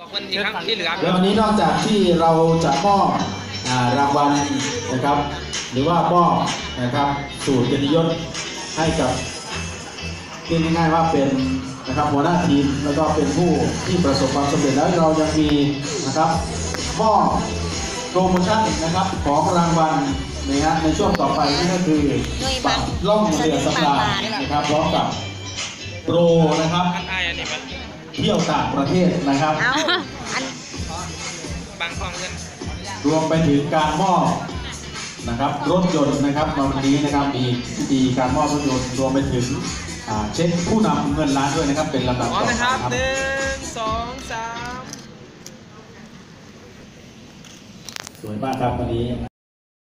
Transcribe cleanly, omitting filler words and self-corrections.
วันอีกครั้งที่เหลือแล้ววันนี้นอกจากที่เราจะมอบรางวัลนะครับหรือว่ามอบนะครับสูตรเกียรติยศให้กับเรียกง่ายๆว่าเป็นนะครับหัวหน้าทีมแล้วก็เป็นผู้ที่ประสบความสำเร็จแล้วเรายังมีนะครับมอบโปรโมชั่นนะครับของรางวัลนะฮะในช่วงต่อไปนี่ก็คือบัตรล่องเรือสำราญนะครับพร้อมกับโปรนะครับเที่ยวต่างประเทศนะครับบางของเงินรวมไปถึงการมอบนะครับรถยนต์นะครับวันนี้นะครับมีการมอบรถยนต์รวมไปถึงเช็คผู้นำเงินล้านด้วยนะครับเป็นลำดับต่อไปนะครับ 1 2 3 สวยมากครับวันนี้